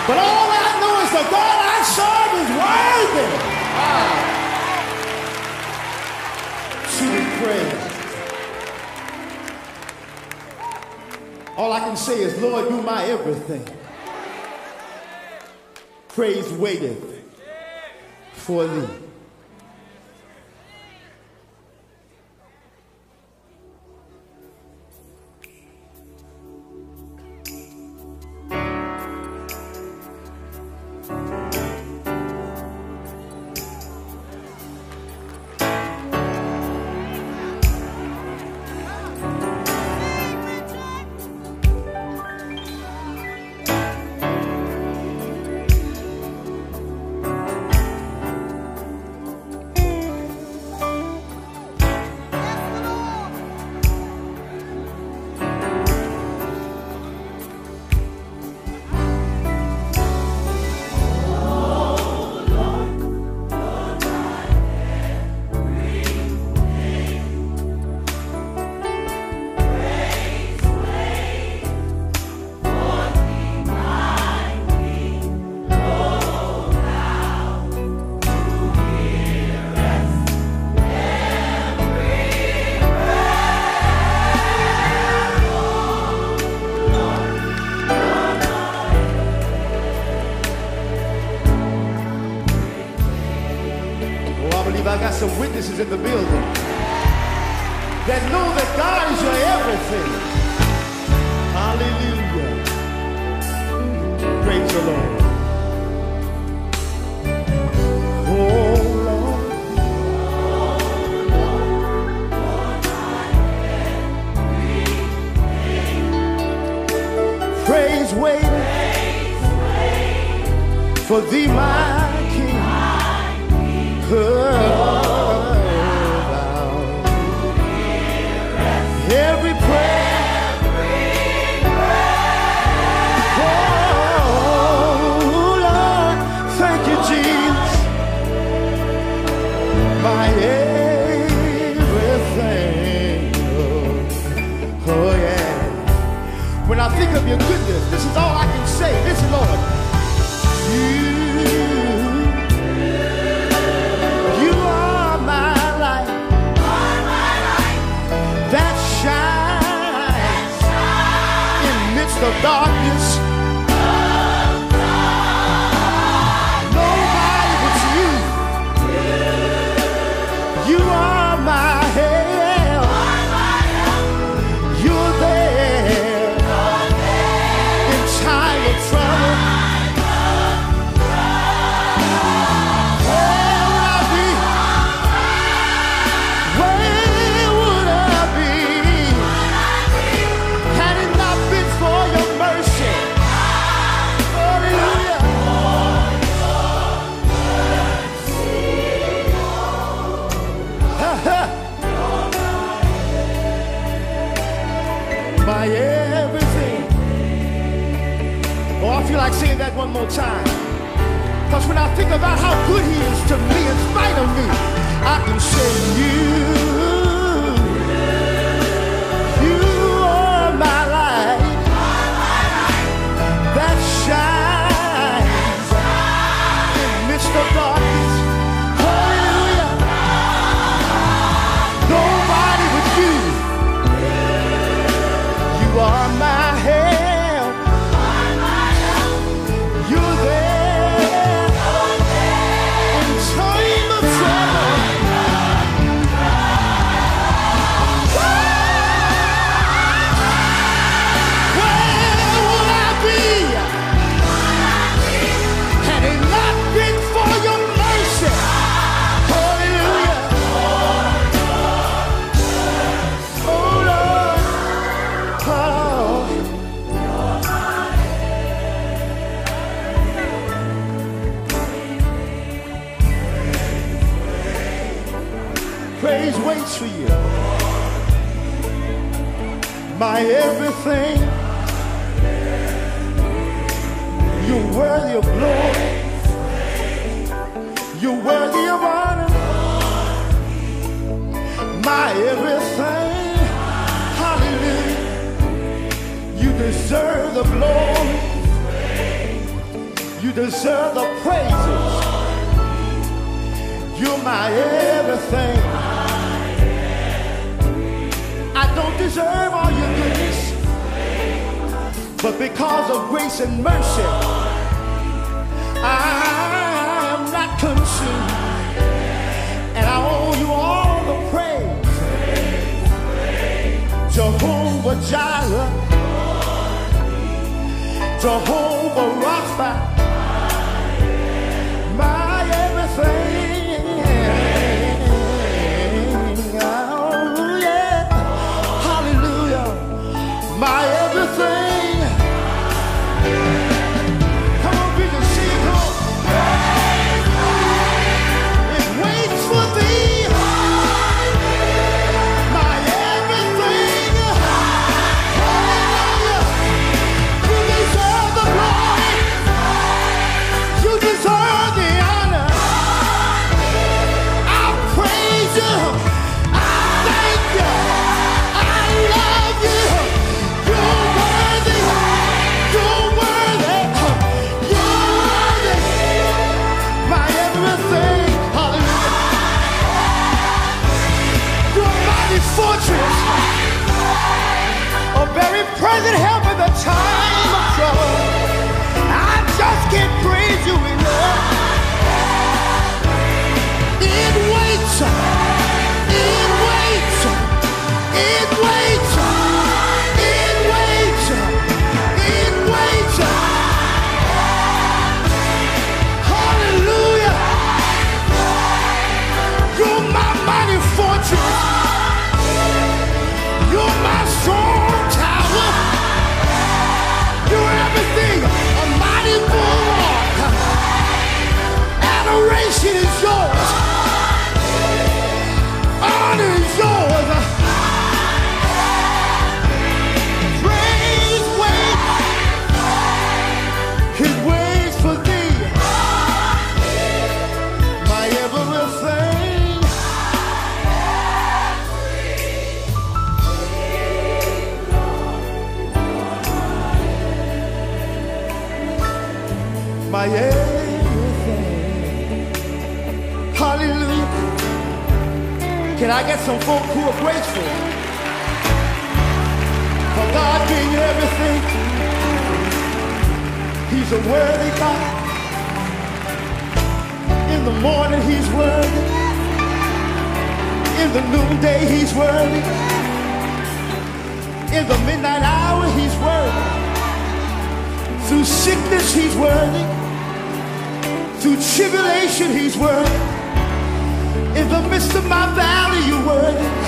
But all I know is the God I serve is worthy to be praised. All I can say is, Lord, you my everything. Praise waiteth for thee. I got some witnesses in the building that know that God is your everything. Hallelujah. Praise the Lord. Oh Lord. Praise waiting for thee, my King. Every prayer, oh Lord, thank you, Jesus, my everything. Oh yeah. When I think of your goodness, this is all I can say. Listen, Lord, you are my light that shines in the midst of darkness. Nobody but you. You are my help. You're there in time of trouble. My everything. Oh, I feel like saying that one more time. Because when I think about how good he is to me in spite of me, I can say you are my light that shines in the midst of darkness. Hallelujah. Nobody but you. You are my help. You're there in time of trouble. Where would I be had it not been for your mercy? Hallelujah. Oh Lord. Praise waits for you, my everything. You're worthy of glory. You're worthy of honor. My everything. Hallelujah. You deserve the glory. You deserve the praises. You're my everything. I don't deserve all your goodness, but because of grace and mercy, I'm not consumed. And I owe you all the praise. Jehovah Jireh, Jehovah Rapha, my everything. Oh yeah, hallelujah, my everything. Come on, we can sing, come on. It waits for thee, my everything. Hallelujah, you deserve the glory, you deserve the honor. I praise you, I thank you, I love you. You're worthy, you're worthy, you're worthy, my everything. Hallelujah. You're a mighty fortress, a very present help in the time of trouble. I just can't praise you enough. It waits, it waits, it waits, it waits, it waits. Hallelujah. You're my mighty fortress. You're my strong tower. You're everything, a mighty bulwark. Adoration is yours. Honor is yours. Praise waits. It waits for thee, my everything. My everything. Hallelujah. Can I get some folk who are grateful for God being everything? He's a worthy God. In the morning he's worthy. In the noonday he's worthy. In the midnight hour he's worthy. Through sickness he's worthy. Through tribulation he's worthy. In the midst of my valley you're worthy.